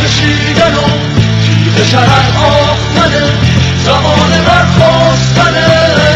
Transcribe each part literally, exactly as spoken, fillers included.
کشیدن و تیغ شرر آختنه، زمان برخواستنه،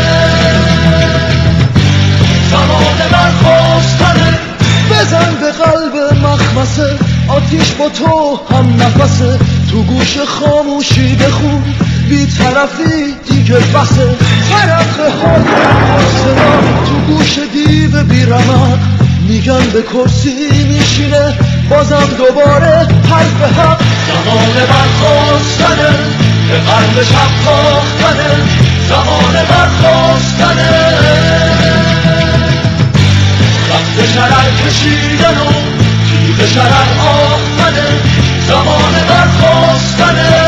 زمان برخواستنه. بزن به قلب مخمسه، آتیش با تو هم نفسه، تو گوش خاموشی بخون بی طرفی دیگه بسه. ترقه های صدا تو گوش دیو بی رمق میگن به کرسی میشینه، بازم دوباره حرف حق. زمان برخواستنه، به قلب شب تاختنه، زمان برخواستنه، وقت شرر کشیدن و تیغ شرر آختنه، زمان برخواستنه،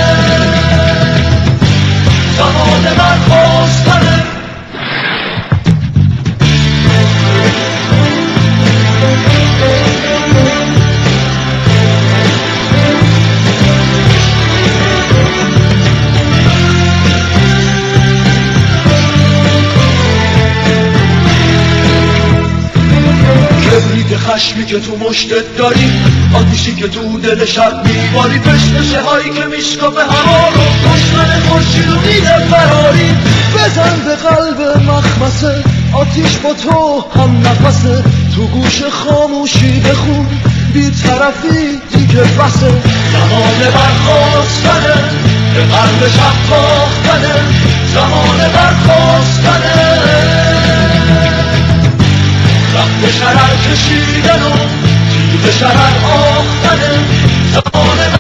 زمان برخواستنه. کبریت خشمی که تو مشتت داری، آتیشی که تو دل شب میباری، پشتشه هایی که میشکافه هوا رو، دشمن خورشید و میده فراری. بزن به قلب مخمسه، آتیش با تو هم نفسه، تو گوش خاموشی بخون بی طرفی دیگه بسه. زمان برخواستنه، به قلب شب تاختنه، زمان برخواستنه، وقت شرر کشیدن و تیغ شرر آختنه، زمان